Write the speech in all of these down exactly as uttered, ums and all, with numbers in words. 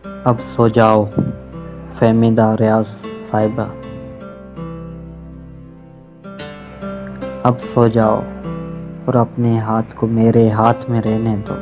अब सो जाओ फ़हमीदा रियाज साहिबा। अब सो जाओ और अपने हाथ को मेरे हाथ में रहने दो।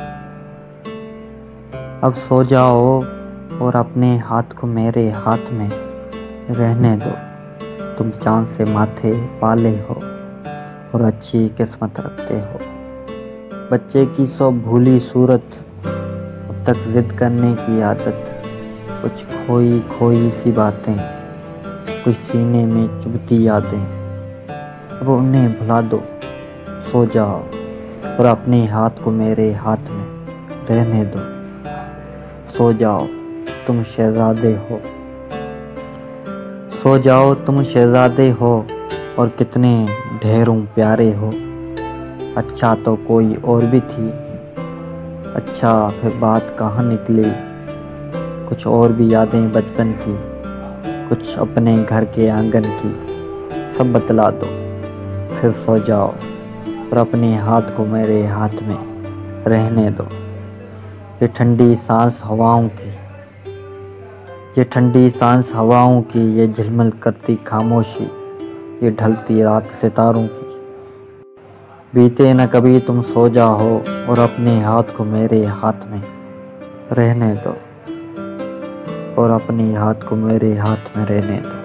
अब सो जाओ और अपने हाथ को मेरे हाथ में रहने दो। तुम चाँद से माथे पाले हो और अच्छी किस्मत रखते हो। बच्चे की सो भूली सूरत, अब तक ज़िद करने की आदत, कुछ खोई खोई सी बातें, कुछ सीने में चुभती यादें। अब उन्हें भुला दो, सो जाओ और अपने हाथ को मेरे हाथ में रहने दो। सो जाओ तुम शहज़ादे हो, सो जाओ तुम शहज़ादे हो और कितने ढेरों प्यारे हो। अच्छा तो कोई और भी थी, अच्छा फिर बात कहाँ निकली। कुछ और भी यादें बचपन की, कुछ अपने घर के आंगन की, सब बतला दो। फिर सो जाओ और अपने हाथ को मेरे हाथ में रहने दो। ये ठंडी सांस हवाओं की, ये ठंडी सांस हवाओं की, ये झिलमिल करती खामोशी, ये ढलती रात सितारों की। बीते न कभी तुम सो जाओ और अपने हाथ को मेरे हाथ में रहने दो, और अपने हाथ को मेरे हाथ में रहने दो।